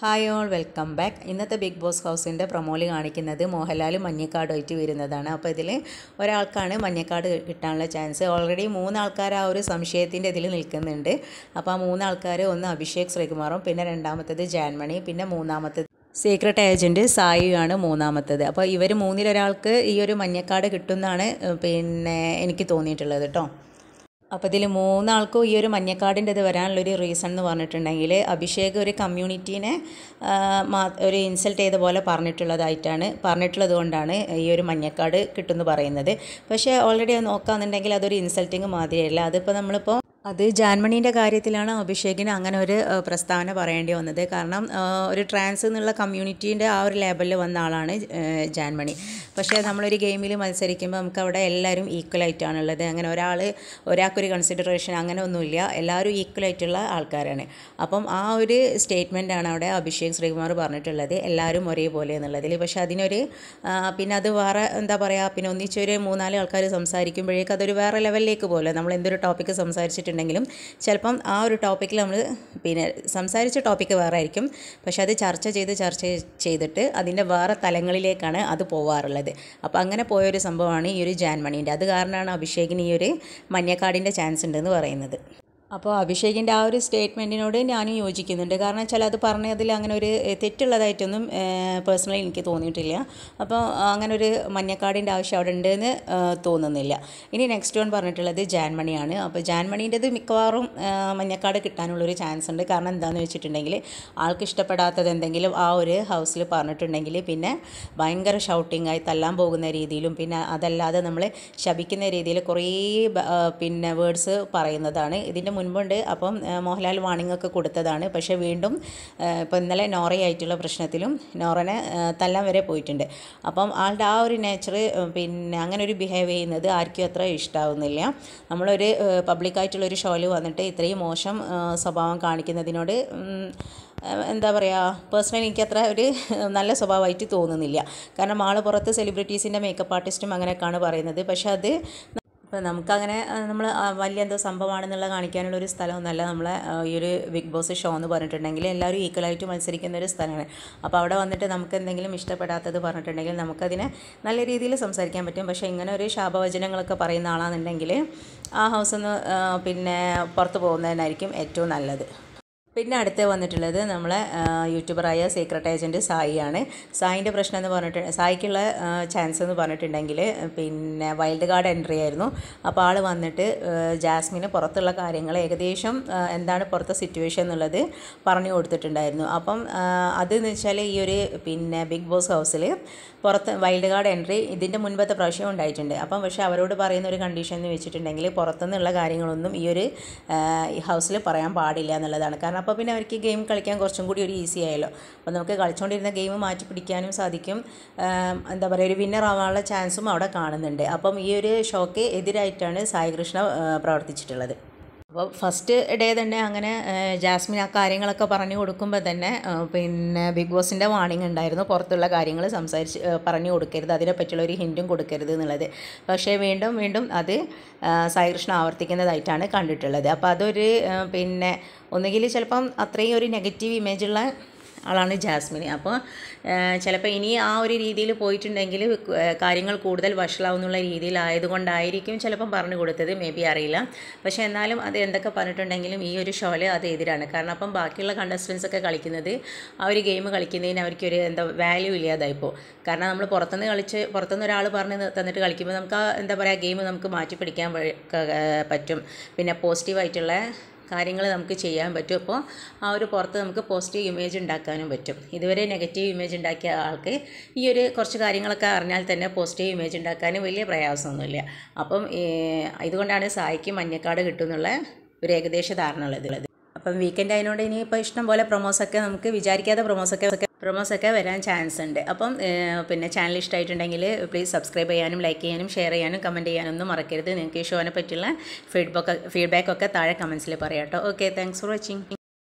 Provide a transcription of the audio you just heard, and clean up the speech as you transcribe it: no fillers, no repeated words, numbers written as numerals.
Hi all welcome back. ഇന്നത്തെ Bigg Boss ഹൗസിൻ്റെ പ്രൊമോയിൽ കാണിക്കുന്നത് മോഹൻലാൽ മഞ്ഞക്കാർഡായിട്ട് വരുന്നതാണ്. അപ്പോൾ ഇതിൽ ഒരാൾക്കാണ് മഞ്ഞക്കാർഡ് കിട്ടാനുള്ള ചാൻസ്. ഓൾറെഡി 3 ആൾക്കാർ ആ ഒരു സംശയത്തിൻ്റെ ഇതിൽ നിൽക്കുന്നുണ്ട്. അപ്പോൾ ആ 3 ആൾക്കാർ, ഒന്ന് അഭിഷേക് ശ്രീകുമാറും, പിന്നെ രണ്ടാമത്തേത് ജാൻമണി, പിന്നെ മൂന്നാമത്തേത് സീക്രട്ട് ഏജൻറ്റ് സായിയാണ് മൂന്നാമത്തേത്. അപ്പോൾ ഇവർ മൂന്നിലൊരാൾക്ക് ഈ ഒരു മഞ്ഞക്കാർഡ് കിട്ടുമെന്നാണ് എനിക്ക് തോന്നിയിട്ടുള്ളത് കേട്ടോ. അപ്പോൾ ഇതിൽ 3 ആൾക്കും ഈ ഒരു മഞ്ഞക്കാർഡിൻ്റെ ഇത് വരാനുള്ളൊരു റീസൺ എന്ന് പറഞ്ഞിട്ടുണ്ടെങ്കിൽ, അഭിഷേക് ഒരു കമ്മ്യൂണിറ്റീനെ ഒരു ഇൻസൾട്ട് ചെയ്ത പോലെ പറഞ്ഞിട്ടുള്ളത് കൊണ്ടാണ് ഈ ഒരു മഞ്ഞക്കാർഡ് കിട്ടുമെന്ന് പറയുന്നത്. പക്ഷേ ഓൾറെഡി അത് നോക്കുകയാണെന്നുണ്ടെങ്കിൽ അതൊരു ഇൻസൾട്ടിങ് മാതിരിയല്ല. അതിപ്പോൾ അത് ജാൻമണീൻ്റെ കാര്യത്തിലാണ് അഭിഷേകിന് അങ്ങനെ ഒരു പ്രസ്താവന പറയേണ്ടി വന്നത്. കാരണം ഒരു ട്രാൻസ് എന്നുള്ള കമ്മ്യൂണിറ്റീൻ്റെ ആ ഒരു ലേബലിൽ വന്ന ആളാണ് ജാൻമണി. പക്ഷേ നമ്മളൊരു ഗെയിമിൽ മത്സരിക്കുമ്പോൾ നമുക്ക് അവിടെ എല്ലാവരും ഈക്വലായിട്ടാണുള്ളത്. അങ്ങനെ ഒരാൾക്കൊരു കൺസിഡറേഷൻ അങ്ങനെ ഒന്നുമില്ല. എല്ലാവരും ഈക്വലായിട്ടുള്ള ആൾക്കാരാണ്. അപ്പം ആ ഒരു സ്റ്റേറ്റ്മെൻറ്റാണ് അവിടെ അഭിഷേക് ശ്രീകുമാർ പറഞ്ഞിട്ടുള്ളത്, എല്ലാവരും ഒരേപോലെ എന്നുള്ളതിൽ. പക്ഷേ അതിനൊരു പിന്നെ അത് വേറെ എന്താ പറയുക, പിന്നെ ഒന്നിച്ചൊരു 3-4 ആൾക്കാർ സംസാരിക്കുമ്പോഴേക്കും അതൊരു വേറെ ലെവലിലേക്ക് പോലെ. നമ്മൾ എന്തൊരു ടോപ്പിക്ക് സംസാരിച്ചിട്ടുണ്ടെങ്കിലും ചിലപ്പം ആ ഒരു ടോപ്പിക്കിൽ നമ്മൾ സംസാരിച്ച ടോപ്പിക്ക് വേറെ ആയിരിക്കും, പക്ഷെ അത് ചർച്ച ചെയ്തിട്ട് അതിൻ്റെ വേറെ തലങ്ങളിലേക്കാണ് അത് പോവാറുള്ളത്. അപ്പോൾ അങ്ങനെ പോയൊരു സംഭവമാണ് ഈ ഒരു ജാൻമണീൻ്റെ. അത് കാരണമാണ് അഭിഷേകിന് ഈ ഒരു മഞ്ഞക്കാർഡിൻ്റെ ചാൻസ് ഉണ്ടെന്ന് പറയുന്നത്. അപ്പോൾ അഭിഷേകിൻ്റെ ആ ഒരു സ്റ്റേറ്റ്മെൻറ്റിനോട് ഞാനും യോജിക്കുന്നുണ്ട്. കാരണം വെച്ചാൽ അത് പറഞ്ഞതിൽ അങ്ങനെ ഒരു തെറ്റുള്ളതായിട്ടൊന്നും പേഴ്സണലി എനിക്ക് തോന്നിയിട്ടില്ല. അപ്പോൾ അങ്ങനെ ഒരു മഞ്ഞക്കാർഡിൻ്റെ ആവശ്യം അവിടെ ഉണ്ടെന്ന് തോന്നുന്നില്ല. ഇനി നെക്സ്റ്റ് വൺ പറഞ്ഞിട്ടുള്ളത് ജാൻമണിയാണ്. അപ്പോൾ ജാൻമണീൻ്റെത് മിക്കവാറും മഞ്ഞക്കാർഡ് കിട്ടാനുള്ളൊരു ചാൻസ് ഉണ്ട്. കാരണം എന്താണെന്ന് വെച്ചിട്ടുണ്ടെങ്കിൽ, ആൾക്ക് ഇഷ്ടപ്പെടാത്തത് എന്തെങ്കിലും ആ ഒരു ഹൗസിൽ പറഞ്ഞിട്ടുണ്ടെങ്കിൽ പിന്നെ ഭയങ്കര ഷൗട്ടിങ്ങായി തല്ലാൻ പോകുന്ന രീതിയിലും, പിന്നെ അതല്ലാതെ നമ്മൾ ശപിക്കുന്ന രീതിയിൽ കുറേ വേർഡ്സ് പറയുന്നതാണ്. ഇതിൻ്റെ മുൻപുണ്ട്. അപ്പം മോഹൻലാൽ വാണിംഗ് ഒക്കെ കൊടുത്തതാണ്. പക്ഷേ വീണ്ടും ഇപ്പോൾ ഇന്നലെ നോറയായിട്ടുള്ള പ്രശ്നത്തിലും നോറനെ തല്ലാൻ വരെ പോയിട്ടുണ്ട്. അപ്പം ആളുടെ ആ ഒരു നേച്ചർ അങ്ങനെ ഒരു ബിഹേവ് ചെയ്യുന്നത് ആർക്കും അത്ര ഇഷ്ടമാവുന്നില്ല. നമ്മളൊരു പബ്ലിക്കായിട്ടുള്ളൊരു ഷോയിൽ വന്നിട്ട് ഇത്രയും മോശം സ്വഭാവം കാണിക്കുന്നതിനോട് എന്താ പറയുക, പേഴ്സണലി എനിക്കത്ര ഒരു നല്ല സ്വഭാവമായിട്ട് തോന്നുന്നില്ല. കാരണം ആൾ പുറത്ത് സെലിബ്രിറ്റീസിൻ്റെ മേക്കപ്പ് ആർട്ടിസ്റ്റും അങ്ങനെയൊക്കെയാണ് പറയുന്നത്. പക്ഷേ അത് ഇപ്പോൾ നമുക്കങ്ങനെ നമ്മൾ വലിയ എന്തോ സംഭവമാണെന്നുള്ള കാണിക്കാനുള്ളൊരു സ്ഥലമൊന്നുമല്ല നമ്മളെ ഈ ഒരു ബിഗ് ബോസ് ഷോ എന്ന് പറഞ്ഞിട്ടുണ്ടെങ്കിൽ. എല്ലാവരും ഈക്വലായിട്ട് മത്സരിക്കുന്ന ഒരു സ്ഥലമാണ്. അപ്പോൾ അവിടെ വന്നിട്ട് നമുക്ക് എന്തെങ്കിലും ഇഷ്ടപ്പെടാത്തത് പറഞ്ഞിട്ടുണ്ടെങ്കിൽ നമുക്കതിനെ നല്ല രീതിയിൽ സംസാരിക്കാൻ പറ്റും. പക്ഷേ ഇങ്ങനെ ഒരു ശാപവചനങ്ങളൊക്കെ പറയുന്ന ആളാണെന്നുണ്ടെങ്കിൽ ആ ഹൗസിൽ നിന്ന് പുറത്ത് പോകുന്നതിനായിരിക്കും ഏറ്റവും നല്ലത്. പിന്നെ അടുത്ത് വന്നിട്ടുള്ളത് നമ്മളെ യൂട്യൂബറായ സീക്രട്ട് ഏജൻറ്റ് സായിയാണ്. സായിൻ്റെ പ്രശ്നം എന്ന് സായിക്കുള്ള ചാൻസ് എന്ന് പറഞ്ഞിട്ടുണ്ടെങ്കിൽ വൈൽഡ് കാർഡ് എൻട്രി ആയിരുന്നു. അപ്പോൾ ആൾ വന്നിട്ട് ജാസ്മിന് പുറത്തുള്ള കാര്യങ്ങൾ ഏകദേശം എന്താണ് പുറത്തെ സിറ്റുവേഷൻ എന്നുള്ളത് പറഞ്ഞു കൊടുത്തിട്ടുണ്ടായിരുന്നു. അപ്പം അതെന്ന് വെച്ചാൽ ഈ ഒരു ബിഗ് ബോസ് ഹൗസിൽ പുറത്ത് വൈൽഡ് കാർഡ് എൻട്രി ഇതിൻ്റെ മുൻപത്തെ പ്രാവശ്യം ഉണ്ടായിട്ടുണ്ട്. അപ്പം പക്ഷേ അവരോട് പറയുന്ന ഒരു കണ്ടീഷൻ എന്ന് വെച്ചിട്ടുണ്ടെങ്കിൽ പുറത്തുനിന്നുള്ള കാര്യങ്ങളൊന്നും ഈ ഒരു ഹൗസിൽ പറയാൻ പാടില്ല എന്നുള്ളതാണ്. കാരണം അപ്പോൾ പിന്നെ അവർക്ക് ഗെയിം കളിക്കാൻ കുറച്ചും കൂടി ഒരു ഈസി ആയല്ലോ. അപ്പോൾ നമുക്ക് കളിച്ചുകൊണ്ടിരുന്ന ഗെയിം മാറ്റി പിടിക്കാനും സാധിക്കും. എന്താ പറയുക, ഒരു വിന്നർ ആവാനുള്ള ചാൻസും അവിടെ കാണുന്നുണ്ട്. അപ്പം ഈ ഒരു ഷോക്ക് എതിരായിട്ടാണ് സായി കൃഷ്ണ പ്രവർത്തിച്ചിട്ടുള്ളത്. അപ്പോൾ ഫസ്റ്റ് ഡേ തന്നെ അങ്ങനെ ജാസ്മിൻ ആ കാര്യങ്ങളൊക്കെ പറഞ്ഞു കൊടുക്കുമ്പോൾ തന്നെ ബിഗ് ബോസിൻ്റെ വാണിംഗ് ഉണ്ടായിരുന്നു, പുറത്തുള്ള കാര്യങ്ങൾ പറഞ്ഞു കൊടുക്കരുത്, അതിനെപ്പറ്റിയുള്ള ഒരു ഹിൻറ്റും കൊടുക്കരുത് എന്നുള്ളത്. പക്ഷേ വീണ്ടും അത് സായി കൃഷ്ണ ആവർത്തിക്കുന്നതായിട്ടാണ് കണ്ടിട്ടുള്ളത്. അപ്പോൾ അതൊരു ഒന്നുകിൽ ചിലപ്പം അത്രയും ഒരു നെഗറ്റീവ് ഇമേജുള്ള ആളാണ് ജാസ്മിന്. അപ്പോൾ ചിലപ്പോൾ ഇനി ആ ഒരു രീതിയിൽ പോയിട്ടുണ്ടെങ്കിൽ കാര്യങ്ങൾ കൂടുതൽ വഷളാവുന്നുള്ള രീതിയിലായതുകൊണ്ടായിരിക്കും ചിലപ്പം പറഞ്ഞു കൊടുത്തത്, മേ ബി അറിയില്ല. പക്ഷേ എന്നാലും അത് എന്തൊക്കെ പറഞ്ഞിട്ടുണ്ടെങ്കിലും ഈ ഒരു ഷോയിൽ അത് എതിരാണ്. കാരണം അപ്പം ബാക്കിയുള്ള കണ്ടസ്റ്റൻസ് ഒക്കെ കളിക്കുന്നത് ആ ഒരു ഗെയിം കളിക്കുന്നതിന് അവർക്കൊരു വാല്യൂ ഇല്ലാതായിപ്പോൾ. കാരണം നമ്മൾ പുറത്തുനിന്ന് ഒരാൾ പറഞ്ഞ് തന്നിട്ട് കളിക്കുമ്പോൾ നമുക്ക് ആ എന്താ പറയുക, ഗെയിം നമുക്ക് മാറ്റി പിടിക്കാൻ പറ്റും. പിന്നെ പോസിറ്റീവായിട്ടുള്ള കാര്യങ്ങൾ നമുക്ക് ചെയ്യാൻ പറ്റും. അപ്പോൾ ആ ഒരു പുറത്ത് നമുക്ക് പോസിറ്റീവ് ഇമേജ് ഉണ്ടാക്കാനും പറ്റും. ഇതുവരെ നെഗറ്റീവ് ഇമേജ് ഉണ്ടാക്കിയ ആൾക്ക് ഈ ഒരു കുറച്ച് കാര്യങ്ങളൊക്കെ അറിഞ്ഞാൽ തന്നെ പോസിറ്റീവ് ഇമേജ് ഉണ്ടാക്കാനും വലിയ പ്രയാസമൊന്നുമില്ല. അപ്പം ഇതുകൊണ്ടാണ് സായിക്ക് മഞ്ഞക്കാർഡ് കിട്ടുമെന്നുള്ള ഒരു ഏകദേശ ധാരണ ഉള്ളത്. അപ്പം വീക്കെൻഡ് ആയതുകൊണ്ട് ഇനിയിപ്പോൾ ഇഷ്ടം പോലെ പ്രൊമോസൊക്കെ നമുക്ക് വിചാരിക്കാത്ത പ്രൊമോസൊക്കെ വരാൻ ചാൻസ് ഉണ്ട്. അപ്പം ചാനൽ ഇഷ്ടമായിട്ടുണ്ടെങ്കിൽ പ്ലീസ് സബ്സ്ക്രൈബ് ചെയ്യാനും ലൈക്ക് ചെയ്യാനും ഷെയർ ചെയ്യാനും കമൻറ്റ് ചെയ്യാനൊന്നും മറക്കരുത്. നിങ്ങൾക്ക് ഈ ഷോനെ പറ്റിയുള്ള ഫീഡ്ബാക്കൊക്കെ താഴെ കമൻസിൽ പറയാം കേട്ടോ. Okay, thanks for watching.